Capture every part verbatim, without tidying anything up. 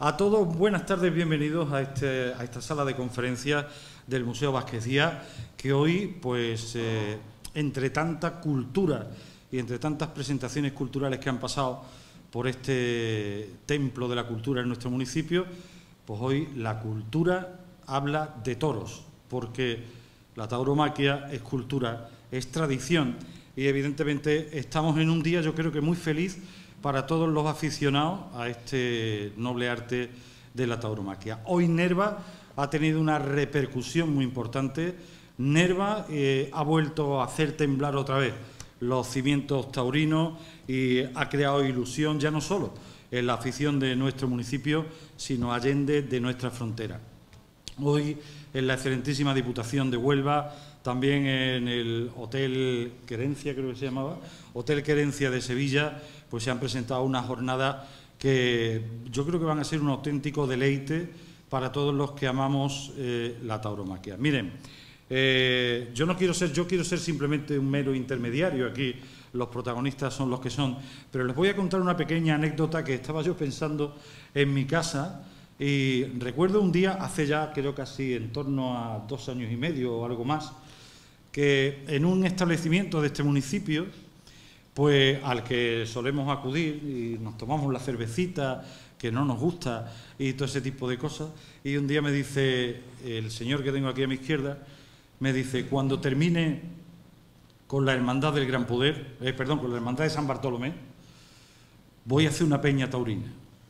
A todos, buenas tardes, bienvenidos a, este, a esta sala de conferencias del Museo Vázquez Díaz, que hoy, pues, eh, entre tanta cultura y entre tantas presentaciones culturales que han pasado por este templo de la cultura en nuestro municipio, pues hoy la cultura habla de toros, porque la tauromaquia es cultura, es tradición, y evidentemente estamos en un día, yo creo que muy feliz, para todos los aficionados a este noble arte de la tauromaquia. Hoy Nerva ha tenido una repercusión muy importante. Nerva eh, ha vuelto a hacer temblar otra vez los cimientos taurinos y ha creado ilusión ya no solo en la afición de nuestro municipio, sino allende de nuestra frontera. Hoy, en la excelentísima Diputación de Huelva, también en el Hotel Querencia, creo que se llamaba, Hotel Querencia de Sevilla, pues se han presentado unas jornadas que yo creo que van a ser un auténtico deleite para todos los que amamos eh, la tauromaquia. Miren, eh, yo no quiero ser, yo quiero ser simplemente un mero intermediario, aquí los protagonistas son los que son, pero les voy a contar una pequeña anécdota que estaba yo pensando en mi casa. Y recuerdo un día, hace ya creo casi en torno a dos años y medio o algo más, que en un establecimiento de este municipio, pues al que solemos acudir y nos tomamos la cervecita, que no nos gusta y todo ese tipo de cosas, y un día me dice el señor que tengo aquí a mi izquierda, me dice, cuando termine con la Hermandad del Gran Poder, eh, perdón, con la Hermandad de San Bartolomé, voy a hacer una peña taurina.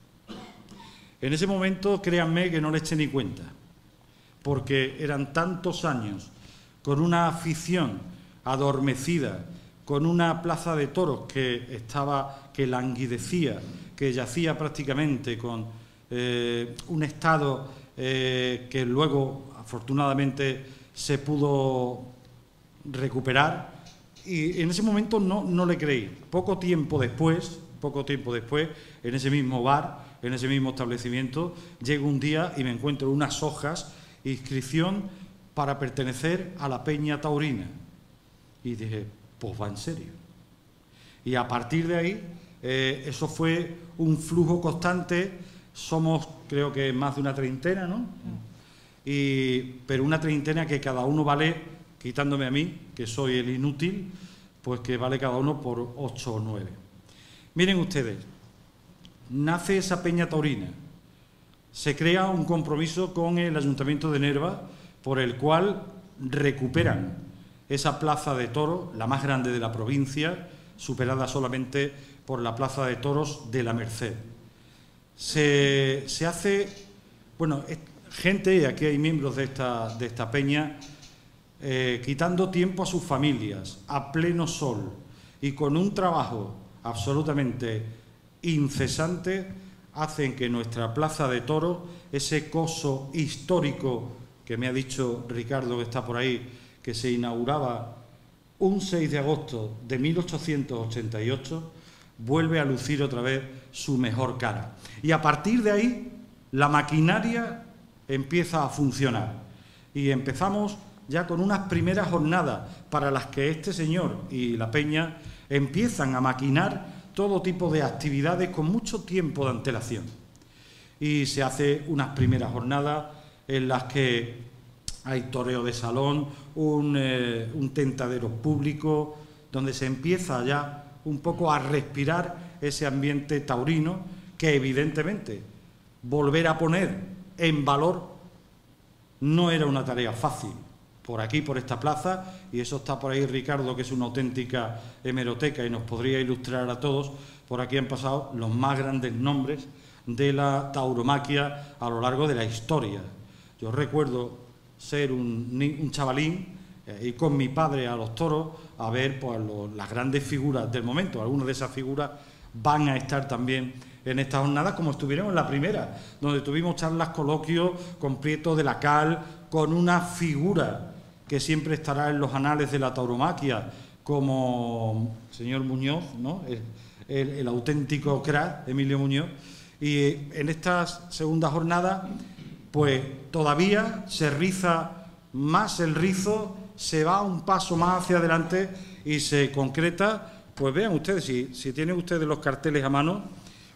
En ese momento, créanme que no le eché ni cuenta, porque eran tantos años con una afición adormecida, con una plaza de toros que estaba, que languidecía, que yacía prácticamente con eh, un estado eh, que luego, afortunadamente, se pudo recuperar, y en ese momento no, no le creí. Poco tiempo después, poco tiempo después, en ese mismo bar, en ese mismo establecimiento, llego un día y me encuentro unas hojas, inscripción para pertenecer a la Peña Taurina. Y dije, pues va en serio. Y a partir de ahí, eh, eso fue un flujo constante. Somos, creo que más de una treintena, ¿no? Y, pero una treintena que cada uno vale, quitándome a mí, que soy el inútil, pues que vale cada uno por ocho o nueve. Miren ustedes, nace esa Peña Taurina, se crea un compromiso con el Ayuntamiento de Nerva por el cual recuperan esa plaza de toros, la más grande de la provincia, superada solamente por la plaza de toros de la Merced. Se, se hace, bueno, gente, y aquí hay miembros de esta, de esta peña, eh, quitando tiempo a sus familias, a pleno sol y con un trabajo absolutamente incesante, hacen que nuestra plaza de toros, ese coso histórico que me ha dicho Ricardo, que está por ahí, que se inauguraba un seis de agosto de mil ochocientos ochenta y ocho, vuelve a lucir otra vez su mejor cara. Y a partir de ahí, la maquinaria empieza a funcionar. Y empezamos ya con unas primeras jornadas para las que este señor y la peña empiezan a maquinar todo tipo de actividades con mucho tiempo de antelación. Y se hace unas primeras jornadas en las que hay toreo de salón, un, eh, un tentadero público, donde se empieza ya un poco a respirar ese ambiente taurino que evidentemente volver a poner en valor no era una tarea fácil. Por aquí, por esta plaza, y eso está por ahí Ricardo, que es una auténtica hemeroteca y nos podría ilustrar a todos, por aquí han pasado los más grandes nombres de la tauromaquia a lo largo de la historia. Yo recuerdo ser un, un chavalín, eh, ir con mi padre a los toros a ver pues, los, las grandes figuras del momento. Algunas de esas figuras van a estar también en estas jornadas, como estuvieron en la primera, donde tuvimos charlas, coloquios con Prieto de la Cal, con una figura que siempre estará en los anales de la tauromaquia, como el señor Muñoz, ¿no? el, el, el auténtico crack, Emilio Muñoz. Y en estas segundas jornadas, pues todavía se riza más el rizo, se va un paso más hacia adelante y se concreta, pues vean ustedes, si, si tienen ustedes los carteles a mano,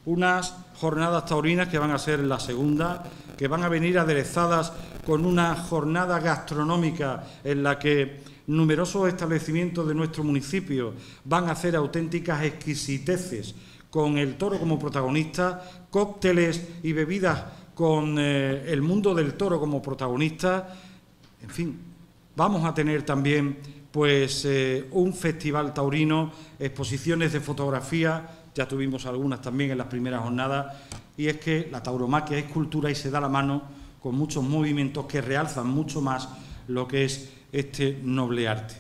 unas jornadas taurinas que van a ser la segunda, que van a venir aderezadas con una jornada gastronómica en la que numerosos establecimientos de nuestro municipio van a hacer auténticas exquisiteces con el toro como protagonista, cócteles y bebidas con eh, el mundo del toro como protagonista. En fin, vamos a tener también pues eh, un festival taurino, exposiciones de fotografía, ya tuvimos algunas también en las primeras jornadas, y es que la tauromaquia es cultura y se da la mano con muchos movimientos que realzan mucho más lo que es este noble arte.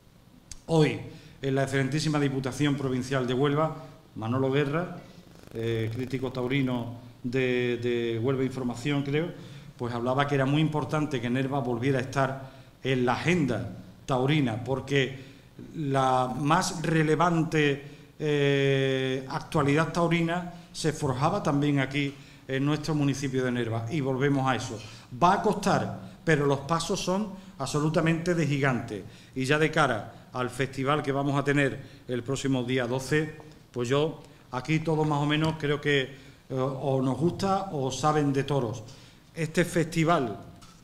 Hoy, en la excelentísima Diputación Provincial de Huelva, Manolo Guerra, eh, crítico taurino de, de Huelva Información, creo, pues hablaba que era muy importante que Nerva volviera a estar en la agenda taurina, porque la más relevante eh, actualidad taurina se forjaba también aquí en nuestro municipio de Nerva, y volvemos a eso. Va a costar, pero los pasos son absolutamente de gigante, y ya de cara al festival que vamos a tener el próximo día doce, pues yo aquí todos más o menos creo que eh, o nos gusta o saben de toros. Este festival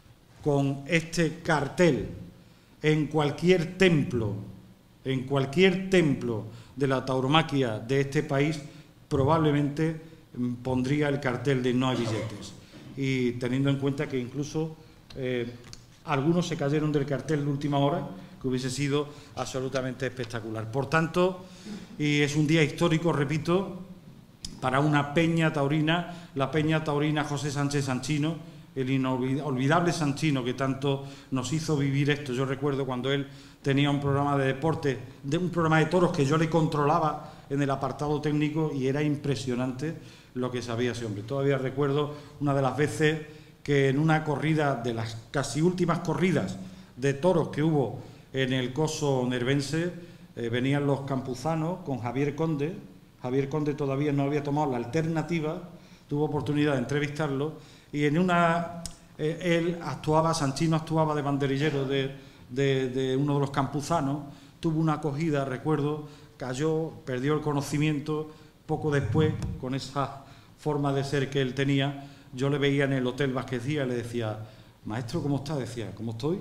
con este cartel en cualquier templo, en cualquier templo de la tauromaquia de este país, probablemente pondría el cartel de no hay billetes. Y teniendo en cuenta que incluso eh, algunos se cayeron del cartel de última hora, que hubiese sido absolutamente espectacular. Por tanto, y es un día histórico, repito, para una peña taurina, la peña taurina José Sánchez Sanchino, el inolvidable Sanchino que tanto nos hizo vivir esto. Yo recuerdo cuando él tenía un programa de deporte, de un programa de toros que yo le controlaba en el apartado técnico, y era impresionante lo que sabía ese hombre. Todavía recuerdo una de las veces que en una corrida, de las casi últimas corridas de toros que hubo en el coso nervense, eh, venían los campuzanos con Javier Conde. Javier Conde todavía no había tomado la alternativa, tuvo oportunidad de entrevistarlo, y en una eh, él actuaba, Sanchino actuaba de banderillero de, de, de uno de los campuzanos, tuvo una acogida, recuerdo, cayó, perdió el conocimiento. Poco después, con esa forma de ser que él tenía, yo le veía en el Hotel Vázquez-Díaz y le decía: maestro, ¿cómo está? Decía: ¿cómo estoy?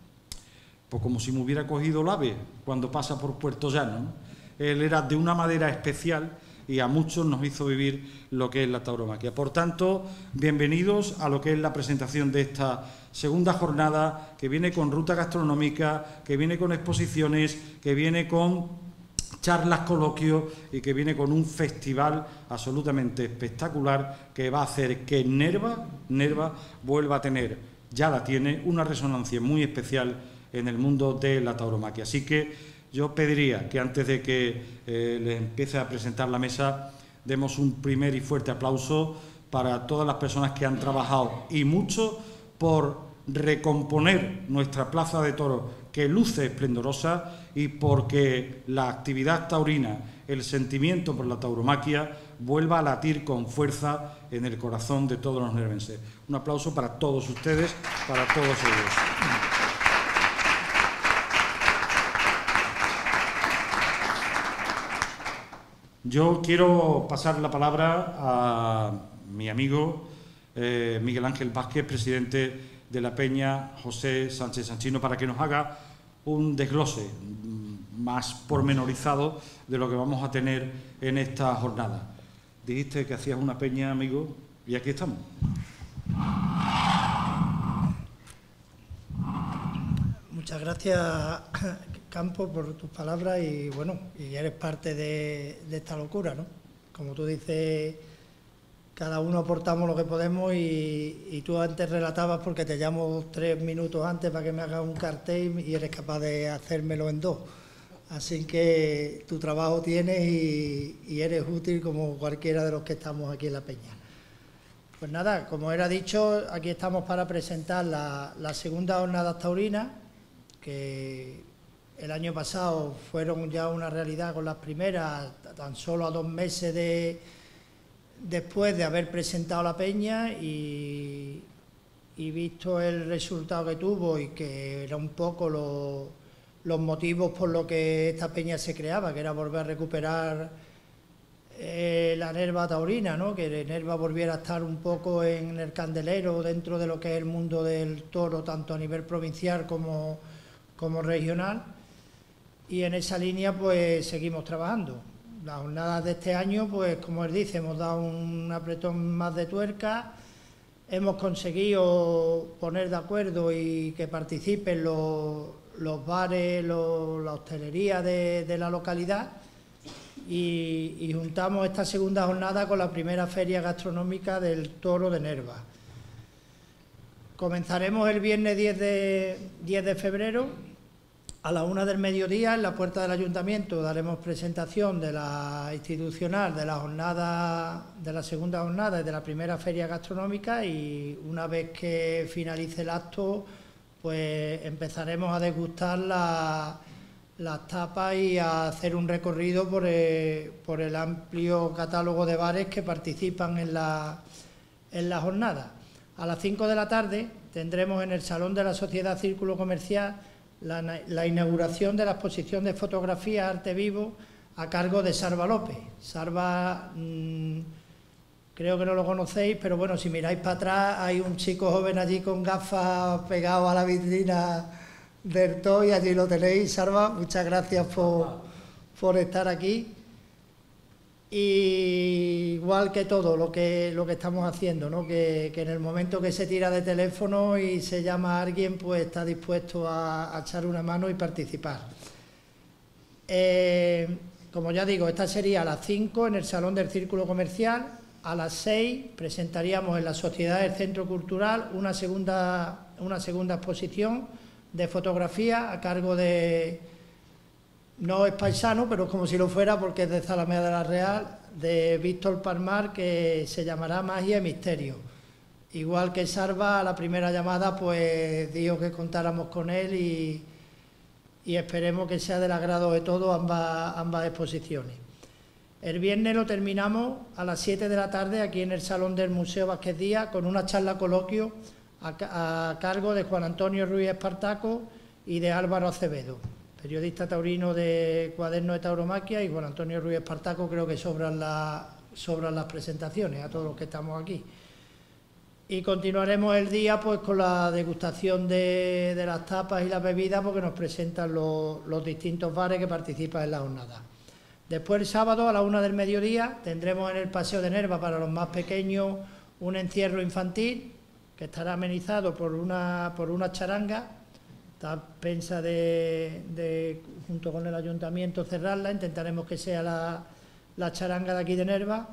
Pues como si me hubiera cogido el ave cuando pasa por Puerto Llano, ¿no? Él era de una manera especial y a muchos nos hizo vivir lo que es la tauromaquia. Por tanto, bienvenidos a lo que es la presentación de esta segunda jornada, que viene con ruta gastronómica, que viene con exposiciones, que viene con charlas, coloquios, y que viene con un festival absolutamente espectacular que va a hacer que Nerva, Nerva vuelva a tener, ya la tiene, una resonancia muy especial en el mundo de la tauromaquia. Así que yo pediría que antes de que eh, les empiece a presentar la mesa, demos un primer y fuerte aplauso para todas las personas que han trabajado, y mucho, por recomponer nuestra plaza de toros, que luce esplendorosa, y porque la actividad taurina, el sentimiento por la tauromaquia, vuelva a latir con fuerza en el corazón de todos los nervenses. Un aplauso para todos ustedes, para todos ellos. Yo quiero pasar la palabra a mi amigo eh, Miguel Ángel Vázquez, presidente de la Peña José Sánchez Sanchino, para que nos haga un desglose más pormenorizado de lo que vamos a tener en esta jornada. Dijiste que hacías una peña, amigo, y aquí estamos. Muchas gracias, Campo, por tus palabras, y bueno, y eres parte de, de esta locura, ¿no? Como tú dices, cada uno aportamos lo que podemos, y, y tú antes relatabas porque te llamo tres minutos antes para que me hagas un cartel y eres capaz de hacérmelo en dos. Así que tu trabajo tienes y, y eres útil como cualquiera de los que estamos aquí en la peña. Pues nada, como era dicho, aquí estamos para presentar la, la segunda jornada taurina, que el año pasado fueron ya una realidad con las primeras, tan solo a dos meses de, después de haber presentado la peña, y, y visto el resultado que tuvo, y que era un poco lo, los motivos por los que esta peña se creaba, que era volver a recuperar eh, la Nerva taurina, ¿no? Que Nerva volviera a estar un poco en el candelero dentro de lo que es el mundo del toro, tanto a nivel provincial como, como regional. Y en esa línea pues seguimos trabajando. Las jornadas de este año, pues como él dice, hemos dado un apretón más de tuerca, hemos conseguido poner de acuerdo y que participen los, los bares, los, la hostelería de, de la localidad y, y juntamos esta segunda jornada con la primera feria gastronómica del Toro de Nerva. Comenzaremos el viernes diez de febrero. A la una del mediodía, en la puerta del ayuntamiento, daremos presentación de la institucional de la jornada, de la segunda jornada y de la primera feria gastronómica, y una vez que finalice el acto, pues empezaremos a degustar la, las tapas y a hacer un recorrido por el, por el amplio catálogo de bares que participan en la, en la jornada. A las cinco de la tarde tendremos en el Salón de la Sociedad Círculo Comercial La, la inauguración de la exposición de fotografía Arte Vivo a cargo de Sarva López. Sarva, mmm, creo que no lo conocéis, pero bueno, si miráis para atrás hay un chico joven allí con gafas pegado a la vitrina del T O y allí lo tenéis. Sarva, muchas gracias por, por estar aquí. Y igual que todo lo que, lo que estamos haciendo, ¿no? que, que en el momento que se tira de teléfono y se llama a alguien, pues está dispuesto a, a echar una mano y participar. Eh, como ya digo, esta sería a las cinco en el Salón del Círculo Comercial. A las seis presentaríamos en la Sociedad del Centro Cultural una segunda, una segunda exposición de fotografía a cargo de... No es paisano, pero es como si lo fuera porque es de Zalamea de la Real, de Víctor Palmar, que se llamará Magia y Misterio. Igual que Sarva, a la primera llamada, pues dijo que contáramos con él y, y esperemos que sea del agrado de todos ambas, ambas exposiciones. El viernes lo terminamos a las siete de la tarde aquí en el Salón del Museo Vázquez Díaz con una charla coloquio a, a cargo de Juan Antonio Ruiz Espartaco y de Álvaro Acevedo, periodista taurino de Cuaderno de Tauromaquia, y Juan Antonio Ruiz Espartaco. Creo que sobran, la, sobran las presentaciones a todos los que estamos aquí. Y continuaremos el día pues con la degustación de, de las tapas y las bebidas, porque nos presentan los, los distintos bares que participan en la jornada. Después, el sábado a la una del mediodía, tendremos en el Paseo de Nerva para los más pequeños un encierro infantil que estará amenizado por una, por una charanga. Está pensa de, de, junto con el ayuntamiento, cerrarla. Intentaremos que sea la, la charanga de aquí de Nerva,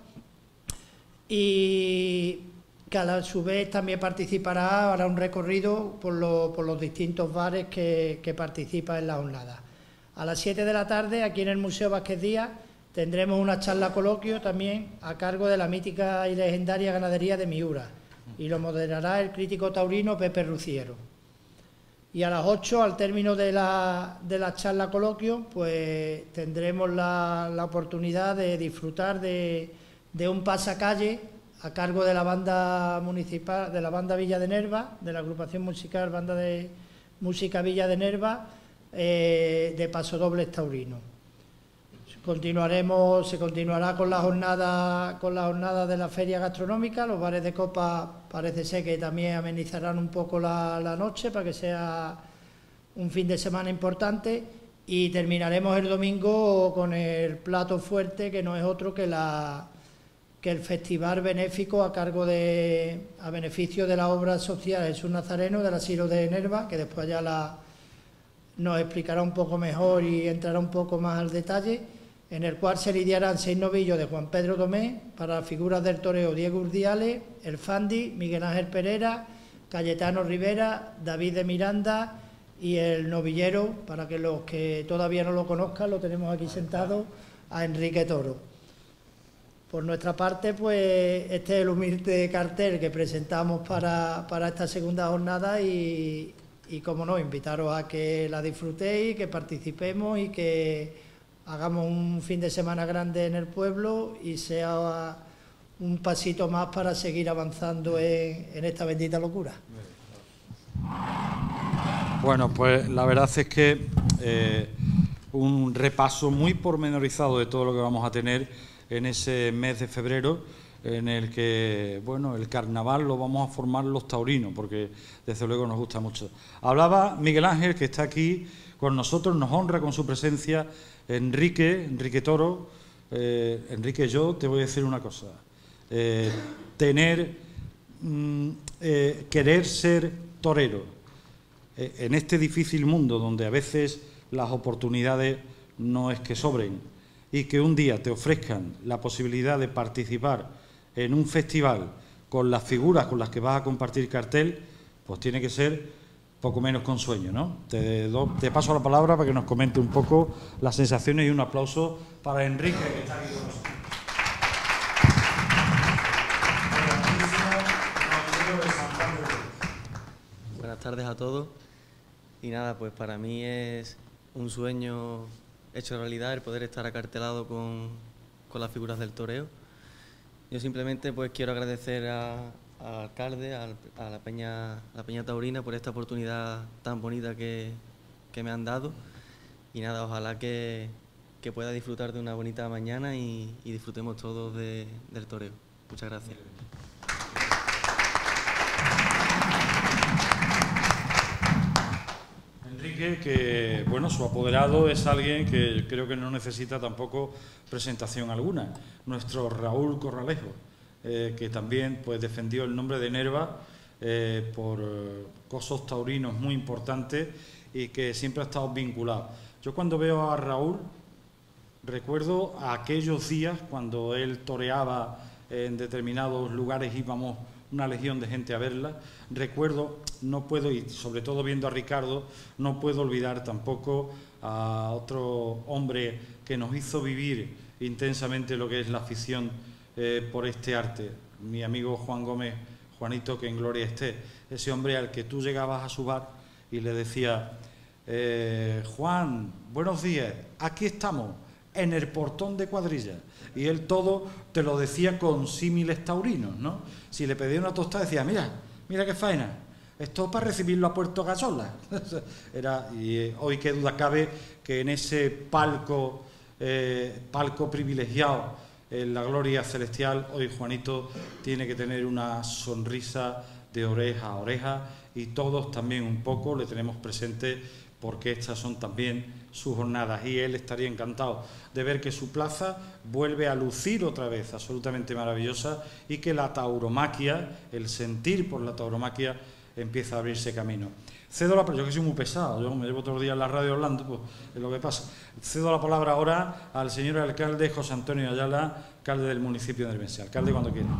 y que a su vez también participará, hará un recorrido por, lo, por los distintos bares que, que participan en la jornada. A las siete de la tarde, aquí en el Museo Vázquez Díaz, tendremos una charla coloquio también a cargo de la mítica y legendaria ganadería de Miura, y lo moderará el crítico taurino Pepe Ruciero. Y a las ocho, al término de la, de la charla coloquio, pues tendremos la, la oportunidad de disfrutar de, de un pasacalle a cargo de la banda municipal, de la banda Villa de Nerva, de la agrupación musical Banda de Música Villa de Nerva, eh, de pasodobles taurinos. Continuaremos, se continuará con la jornada, con la jornada de la feria gastronómica. Los bares de copa parece ser que también amenizarán un poco la, la noche para que sea un fin de semana importante, y terminaremos el domingo con el plato fuerte, que no es otro que la que el festival benéfico a cargo de a beneficio de la obra social Jesús Nazareno del Asilo de Nerva, que después ya la, nos explicará un poco mejor y entrará un poco más al detalle, en el cual se lidiarán seis novillos de Juan Pedro Domé para las figuras del toreo Diego Urdiales, el Fandi, Miguel Ángel Pereira, Cayetano Rivera, David de Miranda y el novillero, para que los que todavía no lo conozcan, lo tenemos aquí sentado, a Enrique Toro. Por nuestra parte, pues este es el humilde cartel que presentamos para, para esta segunda jornada, y, y como no, invitaros a que la disfrutéis, que participemos y que hagamos un fin de semana grande en el pueblo y sea un pasito más para seguir avanzando en, en esta bendita locura. Bueno, pues la verdad es que eh, un repaso muy pormenorizado de todo lo que vamos a tener en ese mes de febrero en el que, bueno, el carnaval lo vamos a formar los taurinos, porque desde luego nos gusta mucho. Hablaba Miguel Ángel, que está aquí con nosotros, nos honra con su presencia. Enrique, Enrique Toro, eh, Enrique, yo te voy a decir una cosa. Eh, tener, mm, eh, querer ser torero eh, en este difícil mundo donde a veces las oportunidades no es que sobren, y que un día te ofrezcan la posibilidad de participar en un festival con las figuras con las que vas a compartir cartel, pues tiene que ser poco menos con sueño, ¿no? Te, do, te paso la palabra para que nos comente un poco las sensaciones, y un aplauso para Enrique, que está aquí con nosotros. Buenas tardes a todos. Y nada, pues para mí es un sueño hecho realidad el poder estar acartelado con, con las figuras del toreo. Yo simplemente pues quiero agradecer a, al alcalde, a, a la Peña, la Peña Taurina, por esta oportunidad tan bonita que, que me han dado. Y nada, ojalá que, que pueda disfrutar de una bonita mañana y, y disfrutemos todos de, del toreo. Muchas gracias. Enrique, que bueno, su apoderado es alguien que creo que no necesita tampoco presentación alguna, nuestro Raúl Corralejo, eh, que también pues defendió el nombre de Nerva eh, por eh, cosas taurinos muy importantes y que siempre ha estado vinculado. Yo cuando veo a Raúl recuerdo aquellos días cuando él toreaba en determinados lugares, íbamos una legión de gente a verla. Recuerdo, no puedo, y sobre todo viendo a Ricardo, no puedo olvidar tampoco a otro hombre que nos hizo vivir intensamente lo que es la afición eh, por este arte, mi amigo Juan Gómez, Juanito, que en gloria esté, ese hombre al que tú llegabas a su bar y le decías, eh, Juan, buenos días, aquí estamos, en el portón de cuadrilla. Y él todo te lo decía con símiles taurinos, ¿no? Si le pedía una tostada decía, mira, mira qué faena, esto es para recibirlo a Puerto Gasola. Era, y eh, hoy qué duda cabe que en ese palco, eh, palco privilegiado, en la gloria celestial, hoy Juanito tiene que tener una sonrisa de oreja a oreja, y todos también un poco le tenemos presente, porque estas son también sus jornadas, y él estaría encantado de ver que su plaza vuelve a lucir otra vez absolutamente maravillosa, y que la tauromaquia, el sentir por la tauromaquia, empieza a abrirse camino. Cedo la palabra, yo que soy muy pesado, yo me llevo todos los días en la radio hablando, pues es lo que pasa. Cedo la palabra ahora al señor alcalde José Antonio Ayala, alcalde del municipio de Nervense. Alcalde, cuando quiera.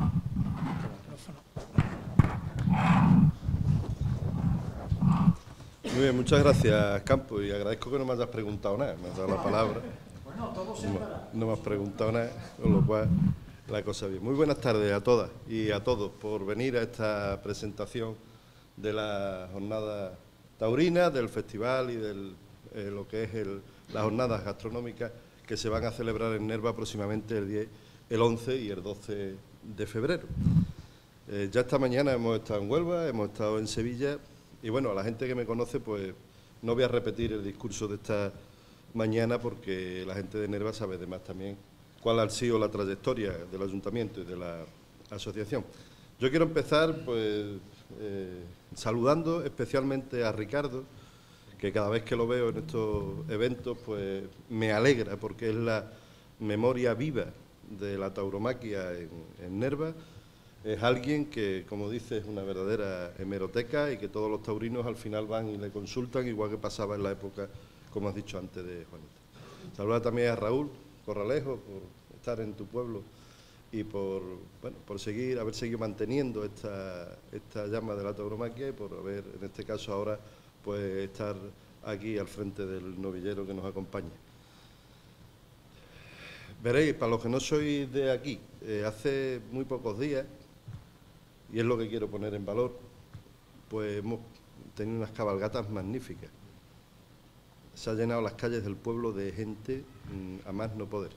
Muy bien, muchas gracias, Campo, y agradezco que no me hayas preguntado nada, me has dado la palabra. Bueno, todo se no, no me has preguntado nada, con lo cual la cosa bien. Muy buenas tardes a todas y a todos por venir a esta presentación de la jornada taurina, del festival y de eh, lo que es el, las jornadas gastronómicas que se van a celebrar en Nerva próximamente el, diez, el once y el doce de febrero. Eh, ya esta mañana hemos estado en Huelva, hemos estado en Sevilla. Y bueno, a la gente que me conoce, pues no voy a repetir el discurso de esta mañana, porque la gente de Nerva sabe además también cuál ha sido la trayectoria del ayuntamiento y de la asociación. Yo quiero empezar pues eh, saludando especialmente a Ricardo, que cada vez que lo veo en estos eventos pues me alegra, porque es la memoria viva de la tauromaquia en, en Nerva. Es alguien que, como dice, es una verdadera hemeroteca, y que todos los taurinos al final van y le consultan, igual que pasaba en la época, como has dicho antes, de Juanita. Saluda también a Raúl Corralejo por estar en tu pueblo y por, bueno, por seguir, haber seguido manteniendo esta, esta llama de la tauromaquia, y por haber, en este caso ahora, pues estar aquí al frente del novillero que nos acompaña. Veréis, para los que no sois de aquí, eh, hace muy pocos días, y es lo que quiero poner en valor, pues hemos tenido unas cabalgatas magníficas. Se han llenado las calles del pueblo de gente mmm, a más no poder.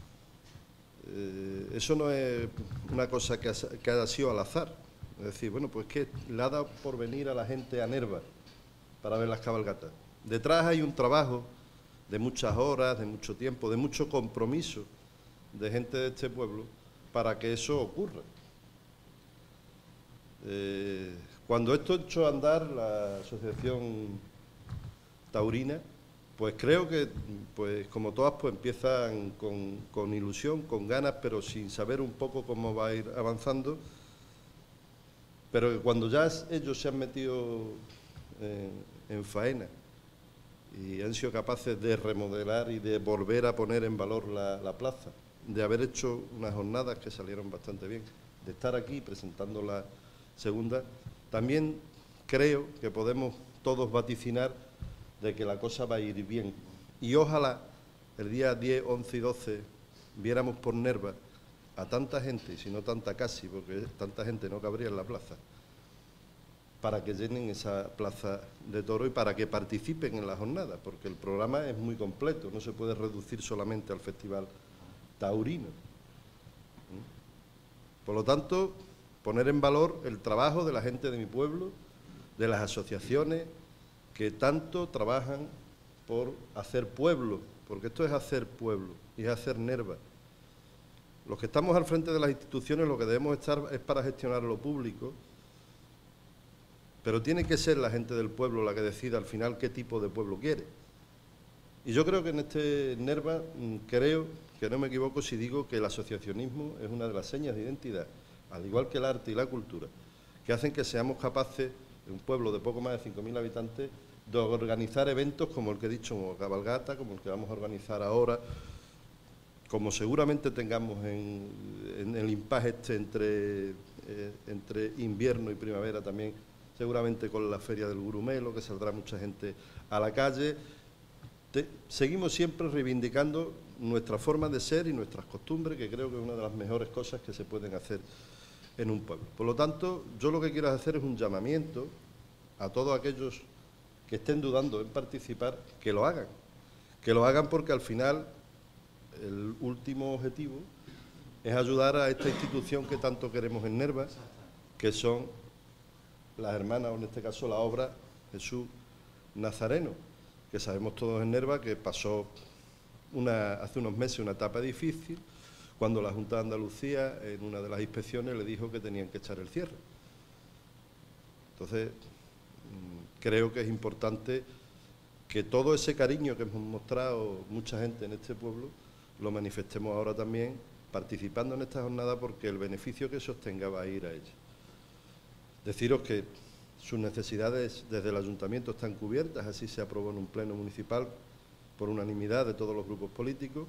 Eh, eso no es una cosa que, ha, que haya sido al azar. Es decir, bueno, pues que le ha dado por venir a la gente a Nerva para ver las cabalgatas. Detrás hay un trabajo de muchas horas, de mucho tiempo, de mucho compromiso de gente de este pueblo para que eso ocurra. Eh, cuando esto echó a andar la Asociación Taurina, pues creo que, pues como todas, pues empiezan con, con ilusión, con ganas, pero sin saber un poco cómo va a ir avanzando. Pero que cuando ya ellos se han metido en, en faena y han sido capaces de remodelar y de volver a poner en valor la, la plaza, de haber hecho unas jornadas que salieron bastante bien, de estar aquí presentando la segunda, también creo que podemos todos vaticinar de que la cosa va a ir bien. Y ojalá el día diez, once y doce viéramos por Nerva a tanta gente, y si no tanta casi, porque tanta gente no cabría en la plaza, para que llenen esa plaza de toro y para que participen en la jornada, porque el programa es muy completo, no se puede reducir solamente al Festival Taurino. Por lo tanto, poner en valor el trabajo de la gente de mi pueblo, de las asociaciones que tanto trabajan por hacer pueblo, porque esto es hacer pueblo y es hacer Nerva. Los que estamos al frente de las instituciones lo que debemos estar es para gestionar lo público, pero tiene que ser la gente del pueblo la que decida al final qué tipo de pueblo quiere. Y yo creo que en este Nerva, creo que no me equivoco si digo que el asociacionismo es una de las señas de identidad, al igual que el arte y la cultura, que hacen que seamos capaces, en un pueblo de poco más de cinco mil habitantes, de organizar eventos como el que he dicho, como cabalgata, como el que vamos a organizar ahora, como seguramente tengamos en, en el impasse este entre, eh, entre invierno y primavera también, seguramente con la Feria del Gurumelo, que saldrá mucha gente a la calle. Te, seguimos siempre reivindicando nuestra forma de ser y nuestras costumbres, que creo que es una de las mejores cosas que se pueden hacer en un pueblo. Por lo tanto, yo lo que quiero hacer es un llamamiento a todos aquellos que estén dudando en participar, que lo hagan, que lo hagan porque al final el último objetivo es ayudar a esta institución que tanto queremos en Nerva, que son las hermanas, o en este caso la obra Jesús Nazareno, que sabemos todos en Nerva que pasó una, hace unos meses una etapa difícil, cuando la Junta de Andalucía en una de las inspecciones le dijo que tenían que echar el cierre. Entonces, creo que es importante que todo ese cariño que hemos mostrado mucha gente en este pueblo lo manifestemos ahora también participando en esta jornada, porque el beneficio que se obtenga va a ir a ella. Deciros que sus necesidades desde el ayuntamiento están cubiertas, así se aprobó en un pleno municipal por unanimidad de todos los grupos políticos,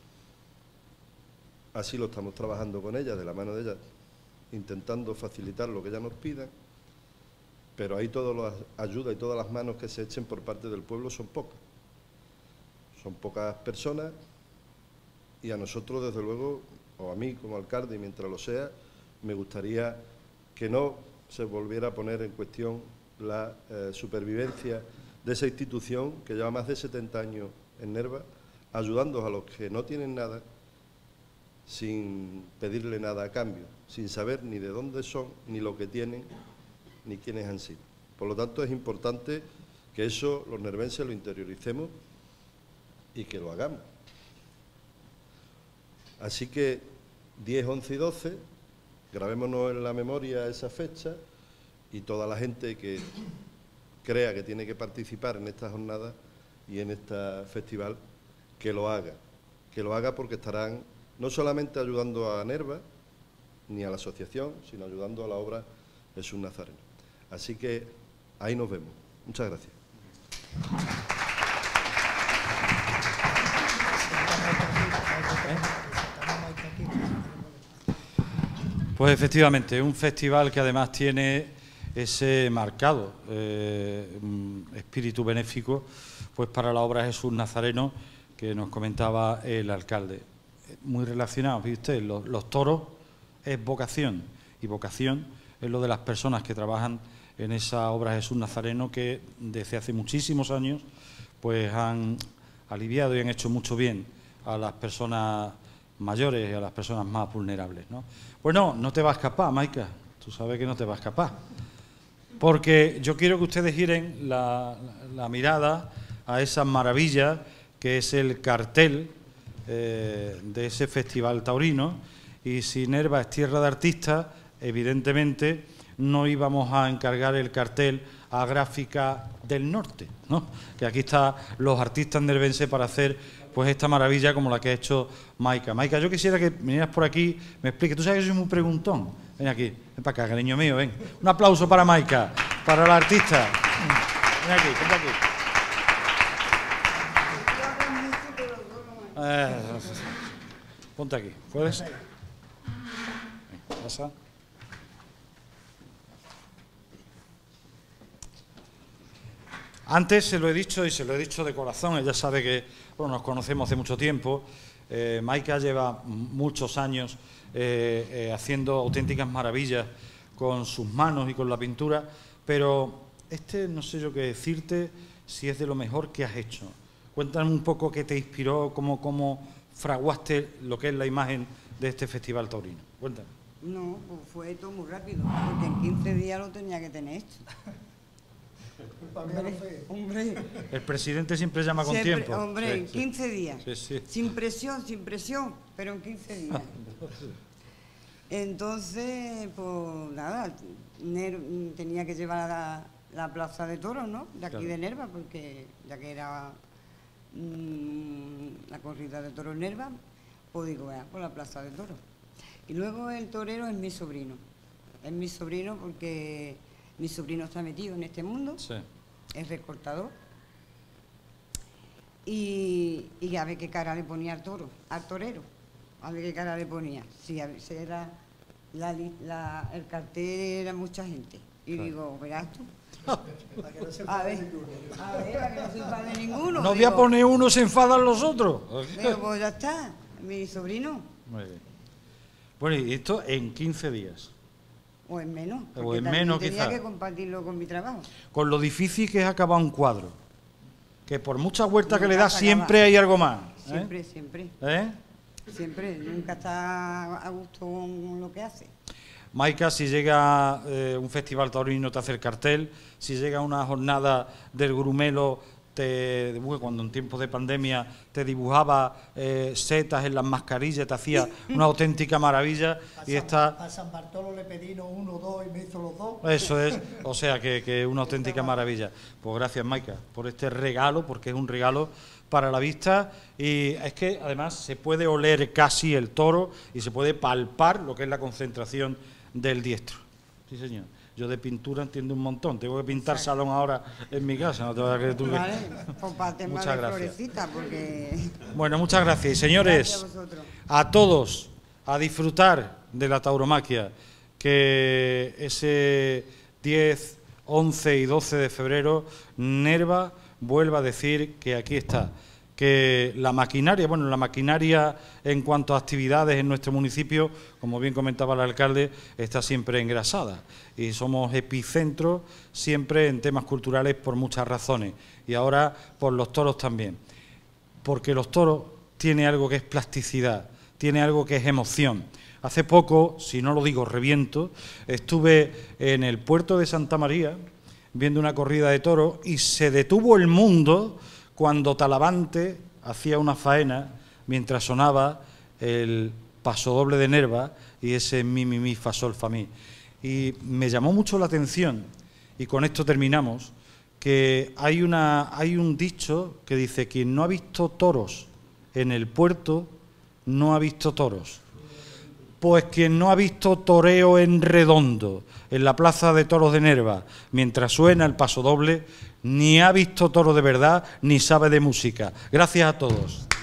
así lo estamos trabajando con ellas, de la mano de ellas, intentando facilitar lo que ellas nos pidan, pero ahí todas las ayudas y todas las manos que se echen por parte del pueblo son pocas. Son pocas personas y a nosotros, desde luego, o a mí como alcalde, y mientras lo sea, me gustaría que no se volviera a poner en cuestión la eh, supervivencia de esa institución que lleva más de setenta años en Nerva, ayudando a los que no tienen nada, sin pedirle nada a cambio, sin saber ni de dónde son, ni lo que tienen, ni quiénes han sido. Por lo tanto, es importante que eso los nervenses lo interioricemos y que lo hagamos. Así que diez, once y doce, grabémonos en la memoria esa fecha, y toda la gente que crea que tiene que participar en esta jornada y en este festival, que lo haga. Que lo haga porque estarán no solamente ayudando a Nerva, ni a la asociación, sino ayudando a la obra Jesús Nazareno. Así que ahí nos vemos. Muchas gracias. Pues efectivamente, un festival que además tiene ese marcado eh, espíritu benéfico, pues para la obra Jesús Nazareno, que nos comentaba el alcalde. Muy relacionado, ¿ve usted? Los, los toros es vocación, y vocación es lo de las personas que trabajan en esa obra Jesús Nazareno, que desde hace muchísimos años pues han aliviado y han hecho mucho bien a las personas mayores y a las personas más vulnerables, ¿no? Pues no, no te va a escapar, Maika, tú sabes que no te va a escapar, porque yo quiero que ustedes giren la, la, la mirada a esa maravilla que es el cartel eh, de ese festival taurino, y si Nerva es tierra de artistas, evidentemente no íbamos a encargar el cartel a Gráfica del Norte, ¿no? Que aquí están los artistas nervenses para hacer pues esta maravilla como la que ha hecho Maika. Maika, yo quisiera que vinieras por aquí, me expliques. Tú sabes que soy muy preguntón. Ven aquí, ven para acá, cariño mío, ven. Un aplauso para Maika, para la artista. Ven aquí, ven aquí. Eh, ponte aquí, ¿puedes? Ven, pasa. Antes se lo he dicho y se lo he dicho de corazón, ella sabe que bueno, nos conocemos hace mucho tiempo. Eh, Maika lleva muchos años eh, eh, haciendo auténticas maravillas con sus manos y con la pintura, pero este no sé yo qué decirte si es de lo mejor que has hecho. Cuéntame un poco qué te inspiró, cómo, cómo fraguaste lo que es la imagen de este Festival Taurino. Cuéntame. No, pues fue todo muy rápido, porque en quince días lo tenía que tener hecho. Hombre, hombre. El presidente siempre llama con Siempre, tiempo. Hombre, en sí, quince días. Sí, sí. Sin presión, sin presión, pero en quince días. Entonces, pues nada, Ner tenía que llevar a la, la plaza de toros, ¿no? De aquí claro. de Nerva, porque ya que era mmm, la corrida de toros Nerva, pues digo, vea, por la plaza de toros. Y luego el torero es mi sobrino. Es mi sobrino porque mi sobrino está metido en este mundo, sí. Es recortador. Y, y a ver qué cara le ponía al toro, al torero. A ver qué cara le ponía. Sí, a ver, era la, la, el cartel era mucha gente. Y claro. Digo, verás tú. A ver, a ver, a que no se enfade ninguno. No voy a poner uno, se enfadan los otros. Pero pues ya está, mi sobrino. Muy bien. Bueno, y esto en quince días. O en menos. O en menos, tenía quizás. que compartirlo con mi trabajo. Con lo difícil que es acabar un cuadro. Que por muchas vueltas que le das, siempre hay algo más. ¿eh? Siempre, siempre. ¿Eh? Siempre. Nunca está a gusto con lo que hace. Maika, si llega eh, un festival taurino te hace el cartel, si llega una jornada del grumelo, te dibuja, cuando en tiempos de pandemia te dibujaba eh, setas en las mascarillas, te hacía una auténtica maravilla. A y San, está a San Bartolo le pedí no uno, dos y me hizo los dos. Eso es, o sea que, que una auténtica maravilla. Pues gracias, Maika, por este regalo, porque es un regalo para la vista, y es que además se puede oler casi el toro y se puede palpar lo que es la concentración del diestro. Sí, señor. Yo de pintura entiendo un montón. Tengo que pintar salón ahora en mi casa. No te vas a creer tú que... Vale, pues para temas muchas de gracias. Florecita, porque... Bueno, muchas gracias. Y señores, gracias a, a todos, a disfrutar de la tauromaquia, que ese diez, once y doce de febrero, Nerva vuelva a decir que aquí está. Que la maquinaria, bueno, la maquinaria en cuanto a actividades en nuestro municipio, como bien comentaba el alcalde, está siempre engrasada y somos epicentro siempre en temas culturales por muchas razones y ahora por los toros también, porque los toros tienen algo que es plasticidad, tiene algo que es emoción. Hace poco, si no lo digo reviento, estuve en el puerto de Santa María viendo una corrida de toros y se detuvo el mundo cuando Talavante hacía una faena mientras sonaba el pasodoble de Nerva y ese mi, mi, mi, fa, sol, fa, mi. Y me llamó mucho la atención, y con esto terminamos, que hay, una, hay un dicho que dice: quien no ha visto toros en el puerto, no ha visto toros. Pues quien no ha visto toreo en redondo, en la plaza de toros de Nerva, mientras suena el pasodoble, ni ha visto toro de verdad, ni sabe de música. Gracias a todos.